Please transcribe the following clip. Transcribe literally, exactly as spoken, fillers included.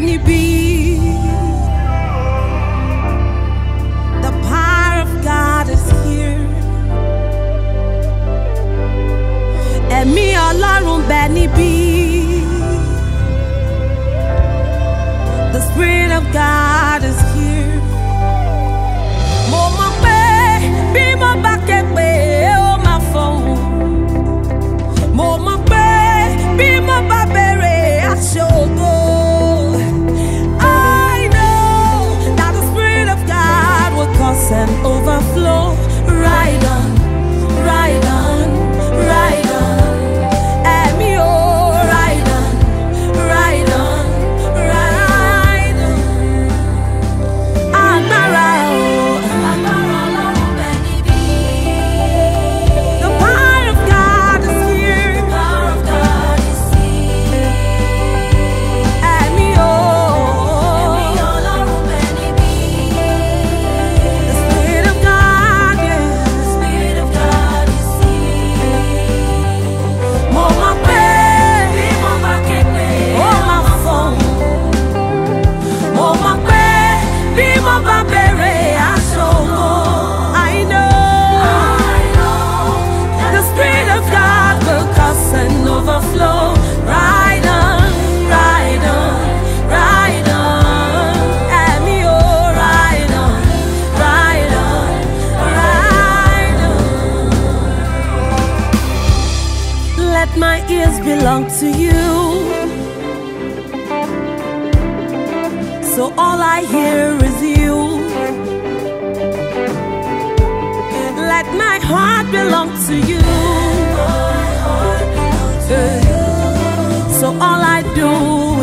níbí. The power of God is here. Ẹ̀mí Ọlọ́run bẹ níbí. The Spirit of God is here. Mo mọ̀ pé bí mo bá ké pé ó máa fọhùn. Mo mọ̀ pé bí mo bá béèrè aṣògo. I know that the Spirit of God will cause an overflow. Right on, right on, right on. Ẹ̀mí o, right on, right on, right on. Agbára o, agbára Ọlọ́run bẹ níbí. The power of God is here. The power of God is here. Ẹ̀mí o, ẹ̀mí Ọlọ́run bẹ níbí. The Spirit of God, yeah. The Spirit of God is here. Mo mọ̀ pé bí mo bá ké pé ó máa fọhùn. Mo mọ̀ pé bí mo bá béèrè aṣògo. I know, I know that the Spirit of God will cause an overflow. Right on, right on, right on. Ẹ̀mí o, right on, right on, right on. Let my ears belong to you, so all I hear is you. Let my heart belong to you, so all I do